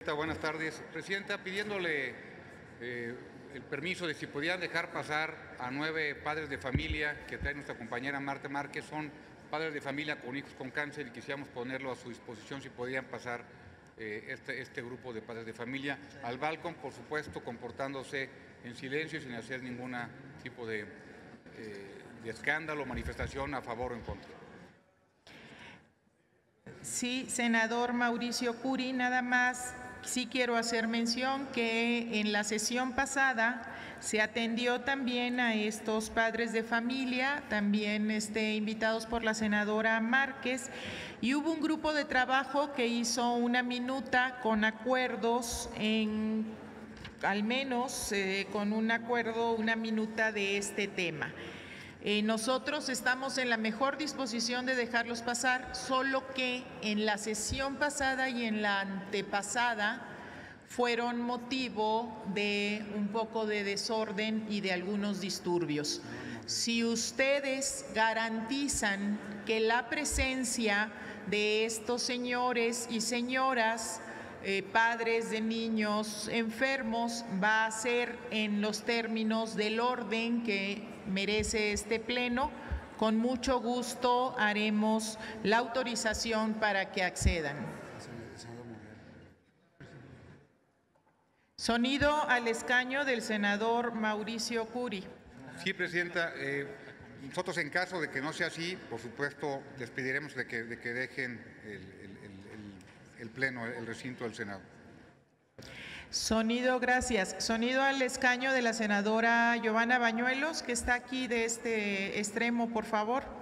Presidenta, buenas tardes. Presidenta, pidiéndole el permiso de si podían dejar pasar a 9 padres de familia que trae nuestra compañera Marta Márquez. Son padres de familia con hijos con cáncer y quisiéramos ponerlo a su disposición si podían pasar este grupo de padres de familia al balcón, por supuesto, comportándose en silencio y sin hacer ningún tipo de escándalo o manifestación a favor o en contra. Sí, senador Mauricio Curi, nada más sí quiero hacer mención que en la sesión pasada se atendió también a estos padres de familia, también invitados por la senadora Márquez, y hubo un grupo de trabajo que hizo una minuta con acuerdos al menos con un acuerdo, una minuta de este tema. Nosotros estamos en la mejor disposición de dejarlos pasar, solo que en la sesión pasada y en la antepasada fueron motivo de un poco de desorden y de algunos disturbios. Si ustedes garantizan que la presencia de estos señores y señoras, padres de niños enfermos, va a ser en los términos del orden que merece este pleno, con mucho gusto haremos la autorización para que accedan. Sonido al escaño del senador Mauricio Curi. Sí, Presidenta. Nosotros, en caso de que no sea así, por supuesto, les pediremos de que dejen el pleno, el recinto del Senado. Sonido, gracias. Sonido al escaño de la senadora Giovanna Bañuelos, que está aquí de este extremo, por favor.